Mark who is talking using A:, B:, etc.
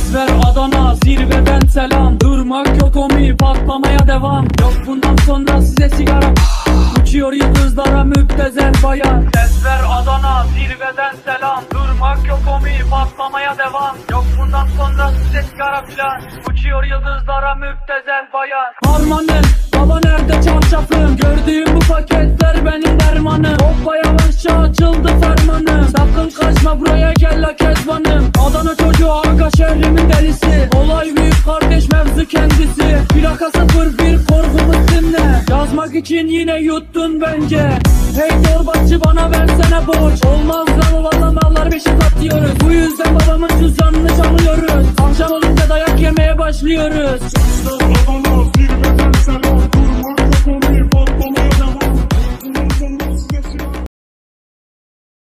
A: Ses ver Adana, zirveden selam. Durmak yok omi, patlamaya devam. Yok bundan sonra size sigara. Uçuyor yıldızlara müptezel bayan. Ses ver Adana, zirveden selam. Durmak yok omi, patlamaya devam. Yok bundan sonra size sigara filan. Uçuyor yıldızlara müptezel bayan. Harmanım, baba nerede çarşafım? Gördüğüm bu paketler benim dermanım. Hoppa yavaşça açıldı fermanım. Sakın kaçma buraya gel la kezbanım. Adana çocuğu aga şehrimin delisi. Olay büyük kardeş mevzu kendisi. Plaka 01 korkumuz dinle. Yazmak için yine yuttun bence. Hey torbacı bana versene borç. Olmaz lan valla mallar beşe satıyoruz. Bu yüzden babamın cüzdanını çalıyoruz. Akşam olunca dayak yemeye başlıyoruz.
B: Adana,